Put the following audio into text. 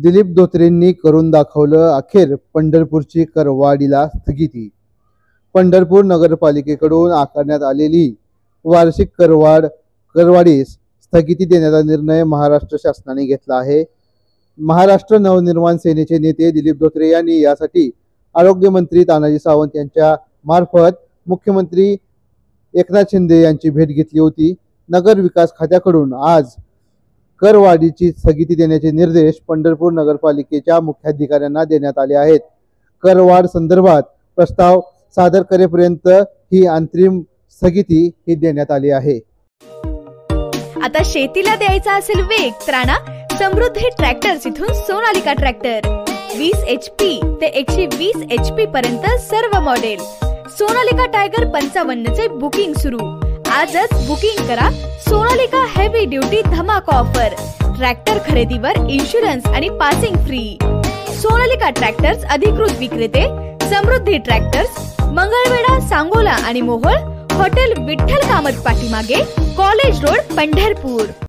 दिलीप धोत्रेंनी करून दाखवलं, अखेर पंढरपूरची करवाढीला स्थगिती। पंढरपूर नगरपालिकेकडून आकारण्यात आलेली वार्षिक करवाढीस स्थगिती देण्याचा निर्णय महाराष्ट्र शासनाने घेतला आहे। महाराष्ट्र नवनिर्माण सेनेचे नेते दिलीप धोत्रे यांनी यासाठी आरोग्यमंत्री तानाजी सावंत यांच्या मार्फत मुख्यमंत्री एकनाथ शिंदे यांची भेट घेतली होती। नगर विकास खात्याकडून आज करवाढीची स्थगिती देण्याचे निर्देश पंढरपूर नगरपालिकेच्या मुख्याधिकाऱ्यांना देण्यात आले आहेत। करवाढ संदर्भात प्रस्ताव सादर करेपर्यंत ही अंतिम स्थगिती देण्यात आली आहे। आता शेतीला द्यायचा असेल वेग तर आणा समृद्धी ट्रॅक्टर्स इथून सोनालिका ट्रॅक्टर 20 HP ते 120 HP पर्यंत सर्व मॉडेल। सोनालिका टायगर 55 चे बुकिंग सुरू। आजच बुकिंग करा। सोनालिका हेवी ड्युटी धमाका ऑफर। ट्रॅक्टर खरेदीवर इन्शुरन्स आणि पासिंग फ्री। सोनालिका ट्रॅक्टर्स अधिकृत विक्रेते समृद्धी ट्रॅक्टर्स, मंगळवेढा, सांगोला आणि मोहोळ, हॉटेल विठ्ठल कामत पाठीमागे, कॉलेज रोड, पंढरपूर।